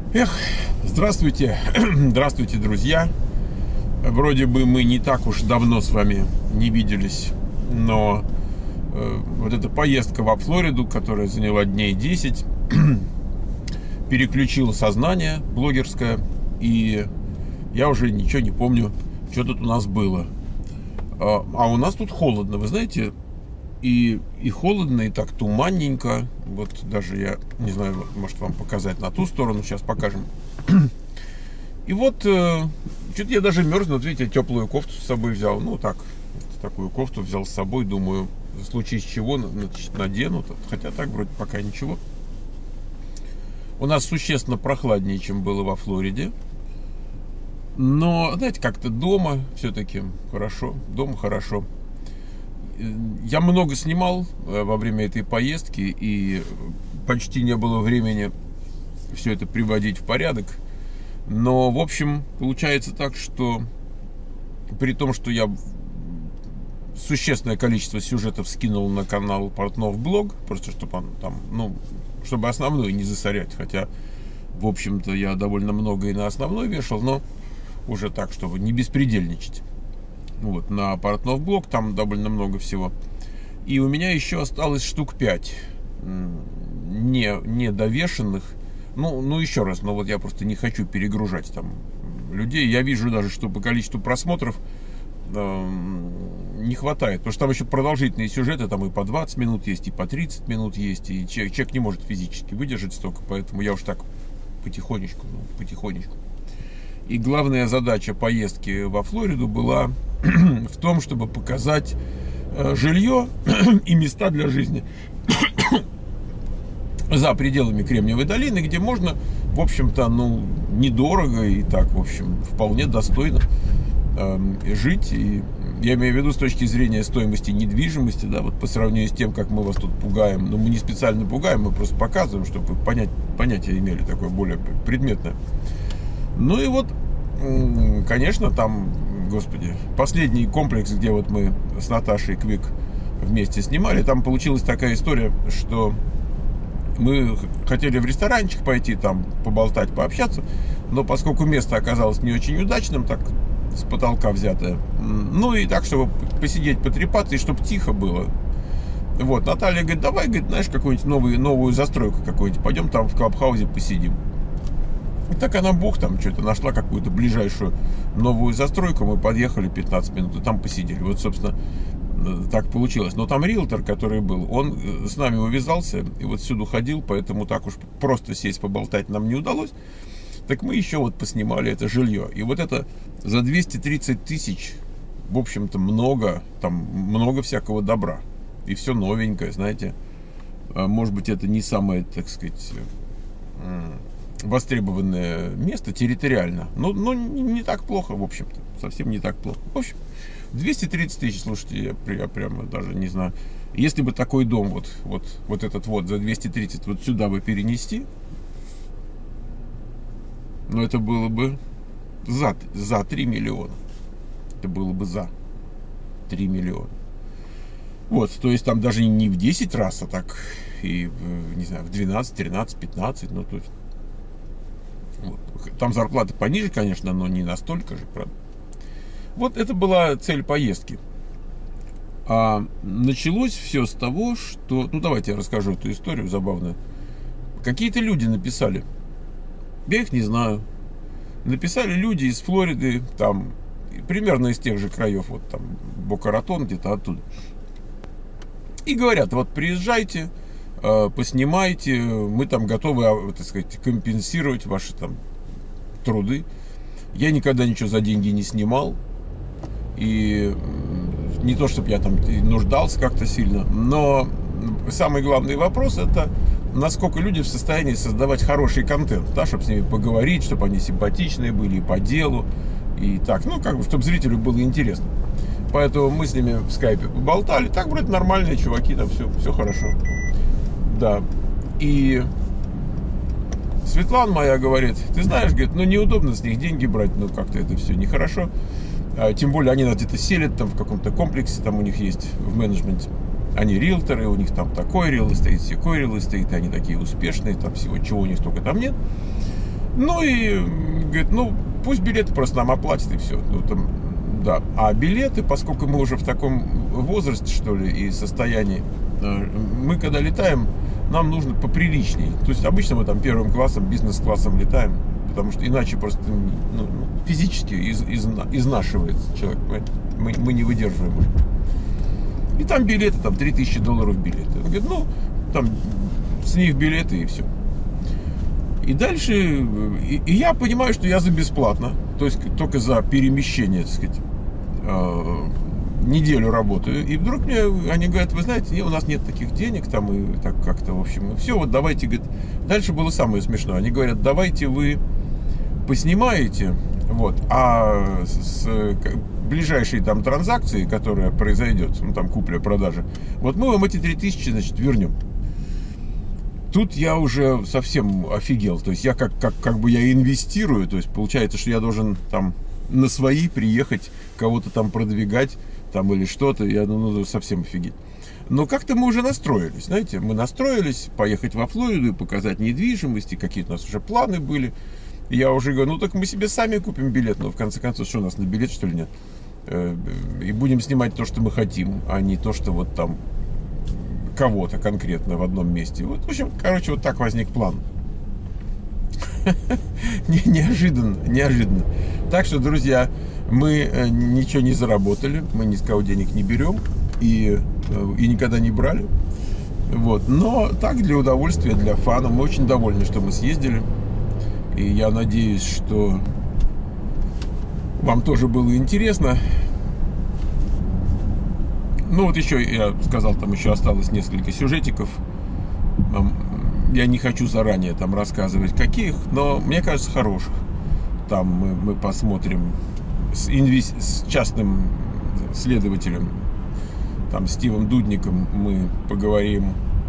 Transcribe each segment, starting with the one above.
Эх, здравствуйте, здравствуйте, друзья. Вроде бы мы не так уж давно с вами не виделись, но вот эта поездка во Флориду, которая заняла дней 10, переключила сознание блогерское, и я уже ничего не помню, что тут у нас было. А у нас тут холодно, вы знаете, и холодно, и так туманненько. Вот даже я не знаю, может вам показать на ту сторону, сейчас покажем. И вот что-то я даже мерзну, вот видите, теплую кофту с собой взял. Ну так, такую кофту взял с собой, думаю, в случае чего надену. Хотя так вроде пока ничего. У нас существенно прохладнее, чем было во Флориде. Но, знаете, как-то дома все-таки хорошо. Дома хорошо. Я много снимал во время этой поездки, и почти не было времени все это приводить в порядок. Но, в общем, получается так, что при том, что я существенное количество сюжетов скинул на канал Портнов Блог, просто чтобы он там, ну, чтобы основной не засорять, хотя, в общем-то, я довольно много и на основной вешал, но уже так, чтобы не беспредельничать. Вот, на Портнов Блог там довольно много всего. И у меня еще осталось штук 5 не довешенных. Ну, еще раз, но вот я просто не хочу перегружать там людей. Я вижу даже, что по количеству просмотров не хватает. Потому что там еще продолжительные сюжеты, там и по 20 минут есть, и по 30 минут есть. И человек не может физически выдержать столько. Поэтому я уж так потихонечку. И главная задача поездки во Флориду была в том, чтобы показать жилье и места для жизни за пределами Кремниевой долины, где можно, в общем-то, ну, недорого и так, в общем, вполне достойно жить. И я имею в виду с точки зрения стоимости недвижимости, да, вот по сравнению с тем, как мы вас тут пугаем. Но мы не специально пугаем, мы просто показываем, чтобы вы понятие имели такое более предметное. Ну и вот, конечно, там, господи, последний комплекс, где вот мы с Наташей Квик вместе снимали, там получилась такая история, что мы хотели в ресторанчик пойти, там поболтать, пообщаться, но поскольку место оказалось не очень удачным, так с потолка взятое, ну и так, чтобы посидеть, потрепаться, и чтобы тихо было. Вот, Наталья говорит, давай, говорит, знаешь, какую-нибудь новую застройку какую-нибудь, пойдем там в клабхаузе посидим. И так она, бог, там что-то нашла какую-то ближайшую новую застройку. Мы подъехали 15 минут и там посидели. Вот, собственно, так получилось. Но там риэлтор, который был, он с нами увязался и вот всюду ходил, поэтому так уж просто сесть поболтать нам не удалось. Так мы еще вот поснимали это жилье. И вот это за 230 тысяч, в общем-то, много, там много всякого добра. И все новенькое, знаете. Может быть, это не самое, так сказать, востребованное место территориально. Но не так плохо, в общем-то. Совсем не так плохо. В общем, 230 тысяч, слушайте, я прямо даже не знаю. Если бы такой дом, вот этот вот за 230 вот сюда бы перенести, ну, это было бы за 3 миллиона. Это было бы за 3 миллиона. Вот, то есть там даже не в 10 раз, а так и, не знаю, в 12, 13, 15, ну, то есть вот. Там зарплата пониже, конечно, но не настолько же, правда. Вот это была цель поездки. А началось все с того, что... Ну, давайте я расскажу эту историю забавную. Какие-то люди написали. Я их не знаю. Написали люди из Флориды, там, примерно из тех же краев, вот там, Бока-Ратон, где-то оттуда. И говорят, вот приезжайте, поснимайте, мы там готовы, так сказать, компенсировать ваши там труды. Я никогда ничего за деньги не снимал. И не то, чтобы я там нуждался как-то сильно, но самый главный вопрос — это насколько люди в состоянии создавать хороший контент, да, чтобы с ними поговорить, чтобы они симпатичные были и по делу, и так, ну, как бы, чтобы зрителю было интересно. Поэтому мы с ними в скайпе поболтали. Так, вроде нормальные чуваки, там все хорошо. Да. И Светлана моя говорит, ты знаешь, говорит, ну неудобно с них деньги брать, ну как-то это все нехорошо. Тем более они нас где-то селят там в каком-то комплексе, там у них есть в менеджменте. Они риэлторы, у них там такой риэл эстейт, секой риэл эстейт, они такие успешные, там всего чего у них только там нет. Ну и говорит, ну пусть билеты просто нам оплатят и все. Ну, там, да. А билеты, поскольку мы уже в таком возрасте, что ли, и состоянии, мы когда летаем, нам нужно поприличней. То есть обычно мы там первым классом, бизнес-классом летаем, потому что иначе просто физически изнашивается человек. Мы не выдерживаем уже. И там билеты, там $3000 билеты. Он говорит, ну, там с них билеты и все. И дальше, и я понимаю, что я за бесплатно, то есть только за перемещение, так сказать, неделю работаю. И вдруг мне они говорят, вы знаете, у нас нет таких денег, там и так как-то, в общем, все, вот давайте, говорит, дальше было самое смешное. Они говорят, давайте вы поснимаете, вот, а с ближайшей там транзакции, которая произойдет, ну там купля-продажа, вот мы вам эти 3000, значит, вернем. Тут я уже совсем офигел, то есть я как бы я инвестирую, то есть получается, что я должен там на свои приехать, кого-то там продвигать, там или что-то, я ну совсем офигеть. Но как-то мы уже настроились, знаете, мы настроились поехать во Флориду и показать недвижимость, и какие-то у нас уже планы были. И я уже говорю, ну так мы себе сами купим билет, но в конце концов, что у нас на билет, что ли, нет? И будем снимать то, что мы хотим, а не то, что вот там кого-то конкретно в одном месте. Вот, в общем, короче, вот так возник план. Неожиданно. Так что, друзья, мы ничего не заработали, мы ни с кого денег не берем и никогда не брали. Вот. Но так, для удовольствия, для фана. Мы очень довольны, что мы съездили. И я надеюсь, что вам тоже было интересно. Ну вот еще, я сказал, там еще осталось несколько сюжетиков. Я не хочу заранее там рассказывать каких, но мне кажется, хороших. Там мы посмотрим с частным следователем, там Стивом Дудником, мы поговорим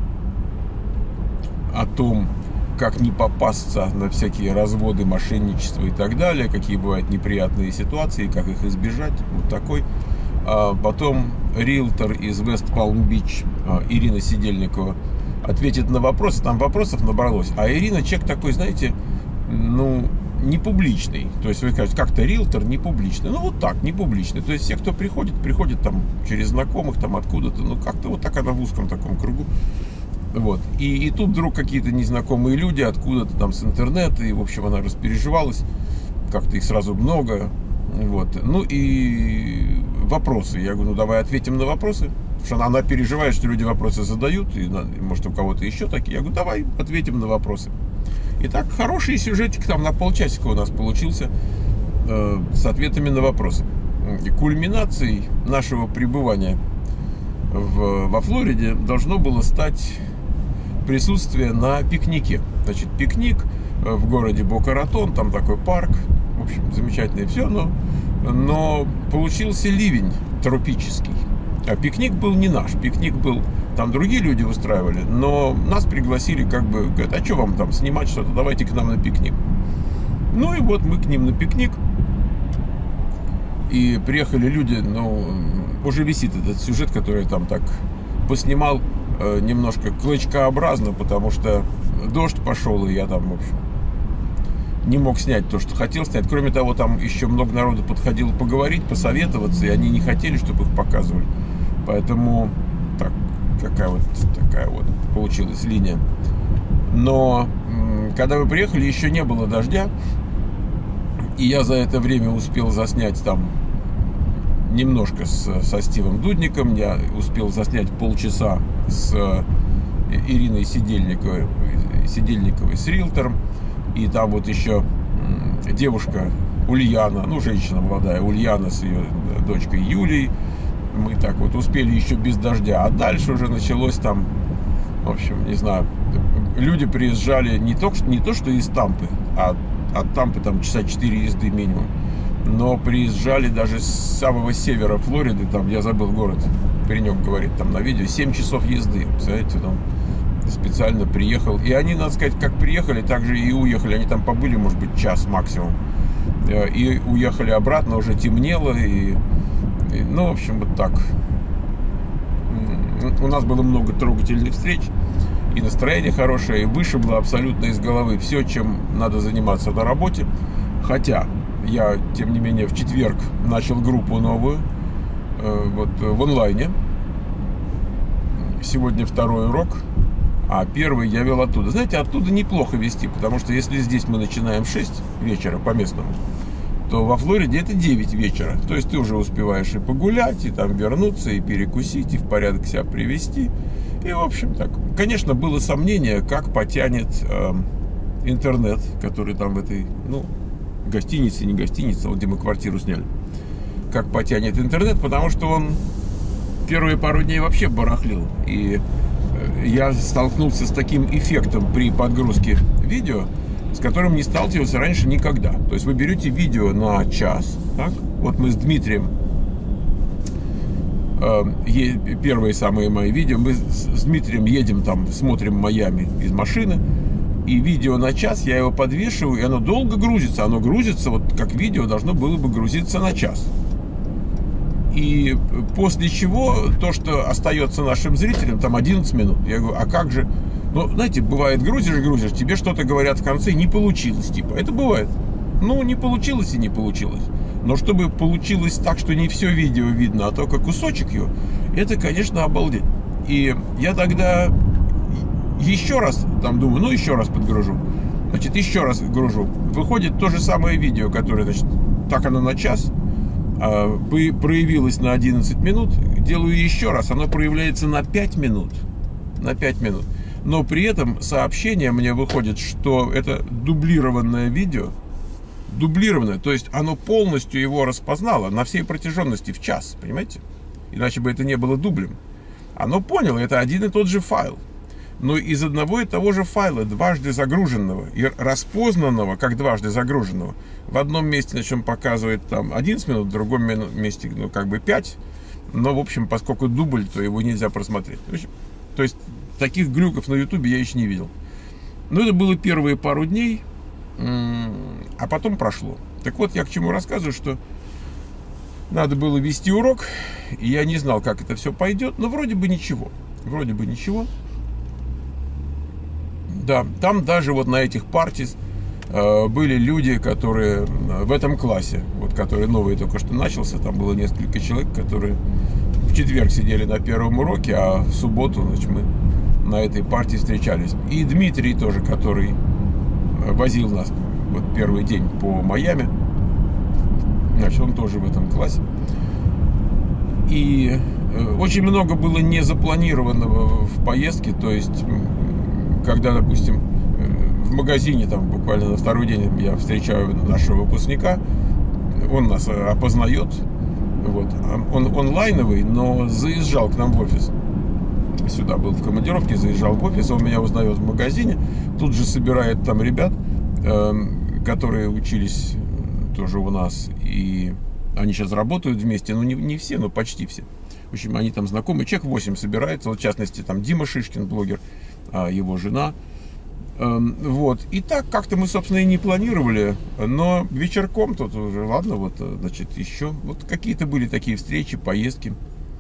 о том, как не попасться на всякие разводы, мошенничество и так далее, какие бывают неприятные ситуации, как их избежать, вот такой. А потом риэлтор из Вест-Палм-Бич Ирина Сидельникова ответит на вопросы, там вопросов набралось, а Ирина человек такой, знаете, ну, не публичный, то есть вы скажете, как-то риэлтор не публичный, ну вот так, не публичный, то есть все, кто приходит там через знакомых, там откуда-то, ну как-то вот так она в узком таком кругу. Вот. И тут вдруг какие-то незнакомые люди откуда-то там с интернета, и, в общем, она распереживалась, как-то их сразу много, вот. Ну и вопросы, я говорю, ну давай ответим на вопросы, потому что она переживает, что люди вопросы задают, и может у кого-то еще такие, я говорю, давай ответим на вопросы. Итак, хороший сюжетик там на полчасика у нас получился с ответами на вопросы. Кульминацией нашего пребывания во Флориде должно было стать присутствие на пикнике. Значит, пикник в городе Бока-Ратон, там такой парк, в общем, замечательное все, но получился ливень тропический. А пикник был не наш, пикник был, там другие люди устраивали, но нас пригласили, как бы, говорят, а что вам там снимать что-то, давайте к нам на пикник. Ну и вот мы к ним на пикник, и приехали люди, ну, уже висит этот сюжет, который я там так поснимал, немножко клочкообразно, потому что дождь пошел, и я там, в общем, не мог снять то, что хотел снять. Кроме того, там еще много народу подходило поговорить, посоветоваться, и они не хотели, чтобы их показывали. Поэтому так, такая вот получилась линия. Но когда мы приехали, еще не было дождя, и я за это время успел заснять там немножко со Стивом Дудником, я успел заснять полчаса с Ириной Сидельниковой с риэлтором, и там вот еще девушка Ульяна, ну женщина молодая, Ульяна с ее дочкой Юлией, мы так вот успели еще без дождя, а дальше уже началось там, в общем, не знаю, люди приезжали не то что из Тампы, а от Тампы там часа 4 езды минимум, но приезжали даже с самого севера Флориды, там, я забыл город, паренек говорит там на видео, 7 часов езды, представляете, там специально приехал, и они, надо сказать, как приехали, так же и уехали, они там побыли, может быть, час максимум, и уехали обратно, уже темнело, и ну, в общем, вот так. У нас было много трогательных встреч, и настроение хорошее, и вышибло абсолютно из головы все, чем надо заниматься на работе. Хотя я, тем не менее, в четверг начал группу новую, вот в онлайне. Сегодня второй урок, а первый я вел оттуда. Знаете, оттуда неплохо вести, потому что если здесь мы начинаем в 6 вечера по местному, то во Флориде это 9 вечера. То есть ты уже успеваешь и погулять, и там вернуться, и перекусить, и в порядок себя привести. И, в общем, так. Конечно, было сомнение, как потянет интернет, который там в этой, ну, гостинице, не гостинице, вот где мы квартиру сняли. Как потянет интернет, потому что он первые пару дней вообще барахлил. И я столкнулся с таким эффектом при подгрузке видео, с которым не сталкивался раньше никогда. То есть вы берете видео на час, так? Вот мы с Дмитрием, первые самые мои видео, мы с Дмитрием едем там, смотрим Майами из машины, и видео на час, я его подвешиваю, и оно долго грузится. Оно грузится, вот как видео должно было бы грузиться на час. И после чего то, что остается нашим зрителям, там 11 минут. Я говорю, а как же? Ну, знаете, бывает, грузишь, тебе что-то говорят в конце, не получилось, типа. Это бывает. Ну, не получилось и не получилось. Но чтобы получилось так, что не все видео видно, а только кусочек его, это, конечно, обалдеть. И я тогда еще раз, там думаю, ну, еще раз подгружу. Значит, еще раз гружу. Выходит то же самое видео, которое, значит, так оно на час, проявилось на 11 минут. Делаю еще раз, оно проявляется на 5 минут. На 5 минут. Но при этом сообщение мне выходит, что это дублированное видео. Дублированное, то есть оно полностью его распознало на всей протяженности в час, понимаете? Иначе бы это не было дублем. Оно поняло, это один и тот же файл. Но из одного и того же файла, дважды загруженного и распознанного как дважды загруженного, в одном месте, значит, он показывает там 11 минут, в другом месте, ну, как бы 5. Но, в общем, поскольку дубль, то его нельзя просмотреть. То есть таких глюков на ютубе я еще не видел. Но это было первые пару дней, а потом прошло. Так вот, я к чему рассказываю, что надо было вести урок, и я не знал, как это все пойдет, но вроде бы ничего. Вроде бы ничего. Да, там даже вот на этих партис были люди, которые в этом классе, вот который новый только что начался, там было несколько человек, которые в четверг сидели на первом уроке, а в субботу, значит, мы на этой партии встречались. И Дмитрий тоже, который возил нас вот первый день по Майами, значит, он тоже в этом классе. И очень много было незапланированного в поездке, то есть когда, допустим, в магазине, там буквально на второй день я встречаю нашего выпускника, он нас опознает, вот, он онлайновый, но заезжал к нам в офис, сюда был в командировке, заезжал в офис, он меня узнает в магазине, тут же собирает там ребят, которые учились тоже у нас, и они сейчас работают вместе, ну не все, но почти все. В общем, они там знакомы, человек 8 собирается, вот, в частности, там Дима Шишкин, блогер, его жена. Вот. И так как-то мы, собственно, и не планировали, но вечерком тут уже, ладно, вот, значит, еще вот какие-то были такие встречи, поездки.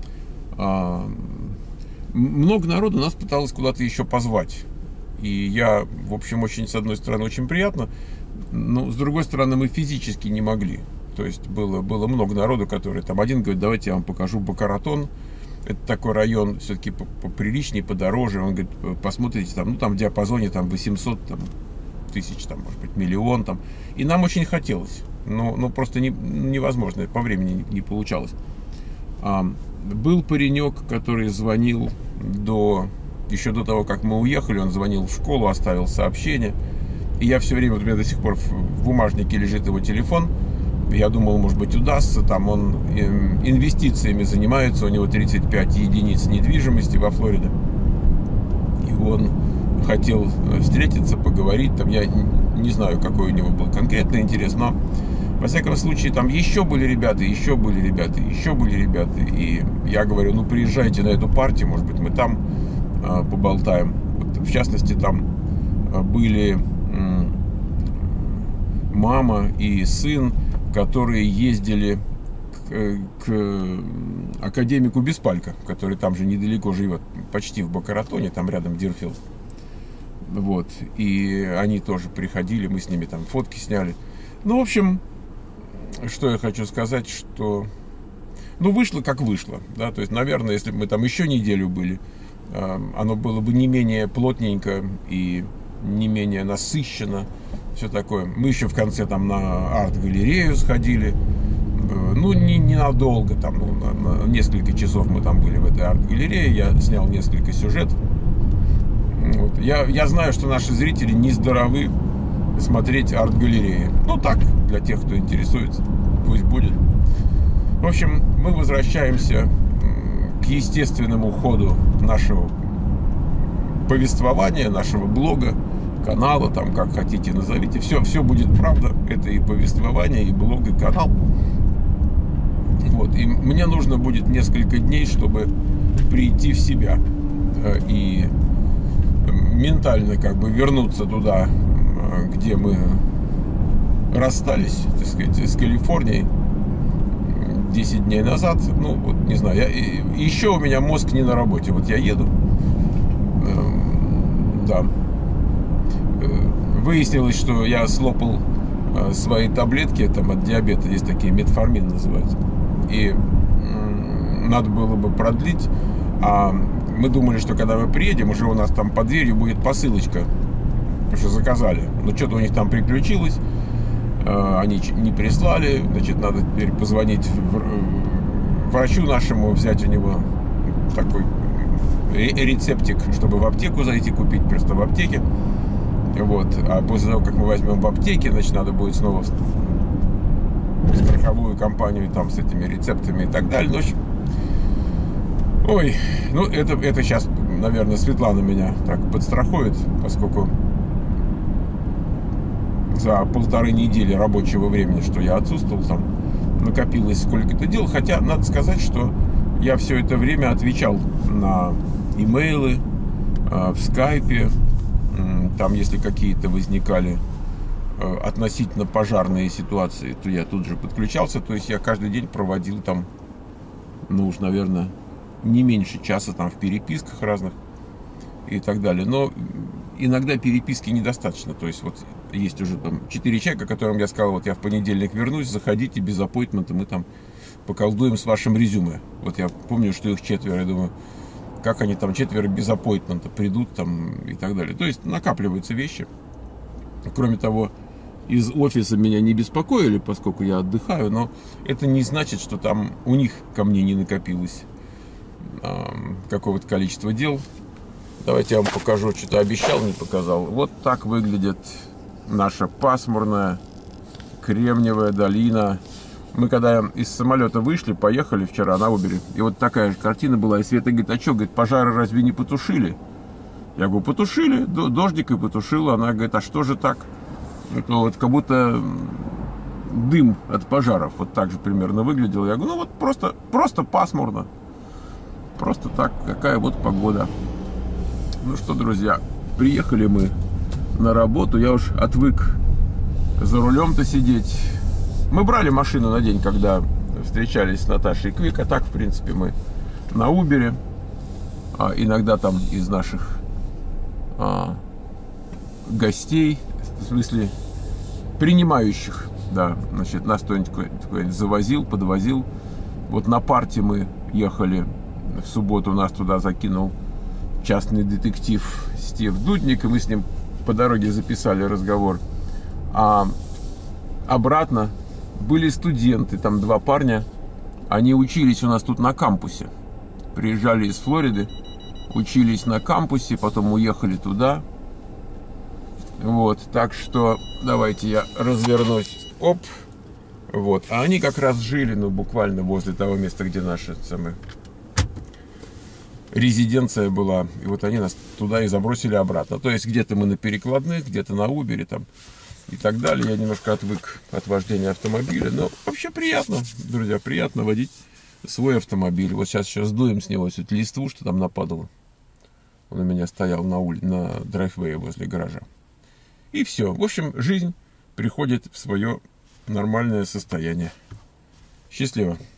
Много народу нас пыталось куда-то еще позвать. И я, в общем, очень, с одной стороны, очень приятно, но с другой стороны, мы физически не могли. То есть было много народу, которые там, один говорит, давайте я вам покажу Бока-Ратон. Это такой район все-таки поприличнее, подороже. Он говорит, посмотрите, там, ну, там в диапазоне там 800 там, тысяч, там, может быть, миллион. Там. И нам очень хотелось. Но просто невозможно, по времени не получалось. Был паренек, который звонил еще до того, как мы уехали. Он звонил в школу, оставил сообщение. И я все время, вот у меня до сих пор в бумажнике лежит его телефон. Я думал, может быть, удастся. Там он инвестициями занимается. У него 35 единиц недвижимости во Флориде. И он хотел встретиться, поговорить. Там я не знаю, какой у него был конкретный интерес, но во всяком случае, там еще были ребята, еще были ребята, еще были ребята. И я говорю, ну, приезжайте на эту партию, может быть, мы там поболтаем. Вот, в частности, там были мама и сын, которые ездили к академику Беспалько, который там же недалеко живет, почти в Бока-Ратоне, там рядом Дирфилд. Вот. И они тоже приходили, мы с ними там фотки сняли. Ну, в общем, что я хочу сказать, что... Ну, вышло как вышло, да, то есть, наверное, если бы мы там еще неделю были, оно было бы не менее плотненько и не менее насыщенно, все такое. Мы еще в конце там на арт-галерею сходили, ну, ненадолго, там, ну, на несколько часов мы там были в этой арт-галерее, я снял несколько сюжетов. Вот. Я знаю, что наши зрители не здоровы смотреть арт-галереи. Ну, так, для тех, кто интересуется, пусть будет. В общем, мы возвращаемся к естественному ходу нашего повествования, нашего блога, канала, там, как хотите назовите. Все будет правда. Это и повествование, и блог, и канал. Вот. И мне нужно будет несколько дней, чтобы прийти в себя и ментально как бы вернуться туда, где мы расстались, так сказать, с Калифорнией 10 дней назад. Ну, вот, не знаю, еще у меня мозг не на работе. Вот я еду, да, выяснилось, что я слопал свои таблетки там от диабета, есть такие, метформин называются, и надо было бы продлить, а мы думали, что когда мы приедем, уже у нас там под дверью будет посылочка, потому что заказали, но что-то у них там приключилось, они не прислали, значит, надо теперь позвонить врачу нашему, взять у него такой рецептик, чтобы в аптеку зайти, купить просто в аптеке. Вот. А после того, как мы возьмем в аптеке, значит, надо будет снова в страховую компанию там с этими рецептами и так далее. Ну, в общем, ой, ну это сейчас, наверное, Светлана меня так подстрахует, поскольку за 1,5 недели рабочего времени, что я отсутствовал, там накопилось сколько-то дел. Хотя надо сказать, что я все это время отвечал на имейлы, в скайпе. Там, если какие-то возникали относительно пожарные ситуации, то я тут же подключался. То есть я каждый день проводил там, ну уж, наверное, не меньше часа там в переписках разных и так далее. Но иногда переписки недостаточно. То есть вот есть уже там 4 человека, которым я сказал, вот я в понедельник вернусь, заходите без аппоинтмента, мы там поколдуем с вашим резюме. Вот я помню, что их 4, я думаю, как они там 4 без аппоинтмента придут там и так далее. То есть накапливаются вещи. Кроме того, из офиса меня не беспокоили, поскольку я отдыхаю, но это не значит, что там у них ко мне не накопилось какого-то количества дел. Давайте я вам покажу, что-то обещал, не показал. Вот так выглядит наша пасмурная Кремниевая долина. Мы когда из самолета вышли, поехали вчера на Убере, и вот такая же картина была, и Света говорит, а что, говорит, пожары разве не потушили? Я говорю, потушили, дождик и потушил. Она говорит, а что же так? Это вот как будто дым от пожаров, вот так же примерно выглядело. Я говорю, ну вот просто пасмурно, просто так, какая вот погода. Ну что, друзья, приехали мы на работу, я уж отвык за рулем-то сидеть. Мы брали машину на день, когда встречались с Наташей Квик, а так, в принципе, мы на Убере. Иногда там из наших гостей, в смысле, принимающих, да, значит, нас кто-нибудь завозил, подвозил. Вот на парте мы ехали в субботу, нас туда закинул частный детектив Стив Дудник, и мы с ним по дороге записали разговор. А обратно были студенты, там 2 парня, они учились у нас тут на кампусе, приезжали из Флориды, учились на кампусе, потом уехали туда. Вот, так что давайте я развернусь, оп, вот, а они как раз жили, ну, буквально возле того места, где наша самая резиденция была, и вот они нас туда и забросили обратно. То есть где-то мы на перекладных, где-то на Убере там и так далее. Я немножко отвык от вождения автомобиля, но вообще приятно, друзья, приятно водить свой автомобиль. Вот сейчас еще сдуем с него всю эту листву, что там нападало. Он у меня стоял на драйввее возле гаража. И все. В общем, жизнь приходит в свое нормальное состояние. Счастливо.